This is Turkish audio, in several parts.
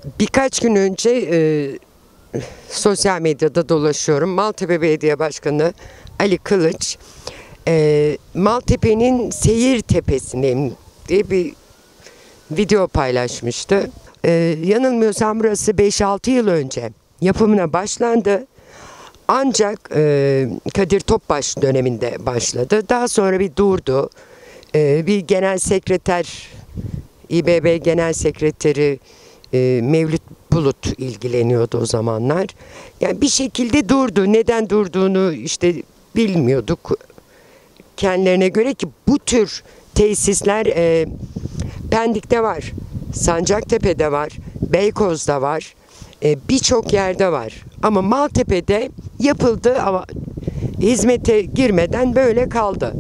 Birkaç gün önce sosyal medyada dolaşıyorum. Maltepe Belediye Başkanı Ali Kılıç, Maltepe'nin seyir tepesindeyim diye bir video paylaşmıştı. Yanılmıyorsam burası 5-6 yıl önce yapımına başlandı. Ancak Kadir Topbaş döneminde başladı. Daha sonra bir durdu. Bir genel sekreter, İBB Genel Sekreteri Mevlüt Bulut ilgileniyordu o zamanlar. Yani bir şekilde durdu. Neden durduğunu işte bilmiyorduk. Kendilerine göre ki bu tür tesisler Pendik'te var, Sancaktepe'de var, Beykoz'da var, birçok yerde var. Ama Maltepe'de yapıldı ama hizmete girmeden böyle kaldı.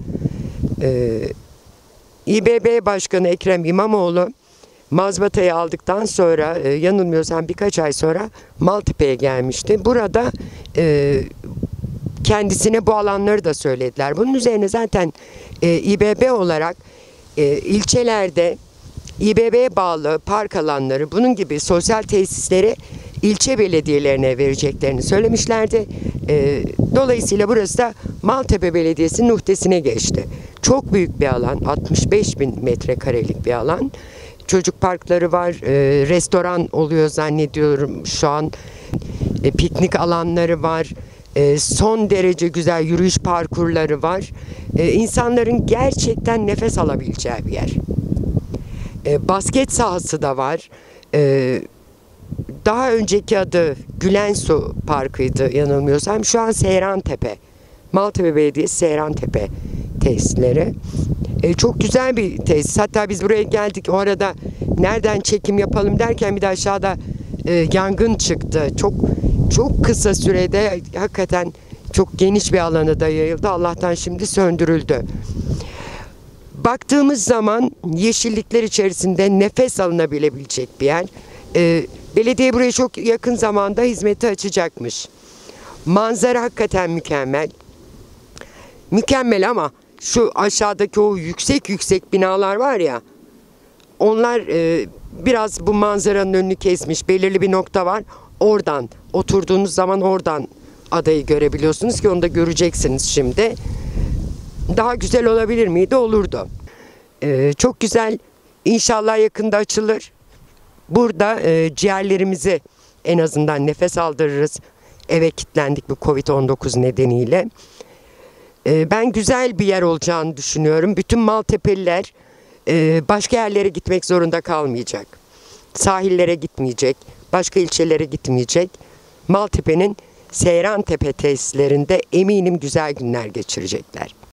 İBB Başkanı Ekrem İmamoğlu mazbatayı aldıktan sonra yanılmıyorsam birkaç ay sonra Maltepe'ye gelmişti. Burada kendisine bu alanları da söylediler. Bunun üzerine zaten İBB olarak ilçelerde İBB'ye bağlı park alanları, bunun gibi sosyal tesisleri ilçe belediyelerine vereceklerini söylemişlerdi. Dolayısıyla burası da Maltepe Belediyesi'nin uhdesine geçti. Çok büyük bir alan, 65.000 metrekarelik bir alan. Çocuk parkları var, restoran oluyor zannediyorum şu an. Piknik alanları var, son derece güzel yürüyüş parkurları var. İnsanların gerçekten nefes alabileceği bir yer. Basket sahası da var. Daha önceki adı Gülensu Parkı'ydı yanılmıyorsam. Şu an Seyrantepe. Maltepe Belediyesi Seyrantepe tesisleri. Çok güzel bir tesis. Hatta biz buraya geldik. O arada nereden çekim yapalım derken bir de aşağıda yangın çıktı. Çok kısa sürede hakikaten çok geniş bir alana da yayıldı. Allah'tan şimdi söndürüldü. Baktığımız zaman yeşillikler içerisinde nefes alınabilecek bir yer. Belediye burayı çok yakın zamanda hizmete açacakmış. Manzara hakikaten mükemmel. Mükemmel ama şu aşağıdaki o yüksek binalar var ya, onlar biraz bu manzaranın önünü kesmiş. Belirli bir nokta var. Oradan oturduğunuz zaman oradan adayı görebiliyorsunuz ki onu da göreceksiniz şimdi. Daha güzel olabilir miydi? Olurdu. Çok güzel. İnşallah yakında açılır. Burada ciğerlerimizi en azından nefes aldırırız. Eve kilitlendik bu Covid-19 nedeniyle. Ben güzel bir yer olacağını düşünüyorum. Bütün Maltepeliler başka yerlere gitmek zorunda kalmayacak. Sahillere gitmeyecek. Başka ilçelere gitmeyecek. Maltepe'nin Seyrantepe tesislerinde eminim güzel günler geçirecekler.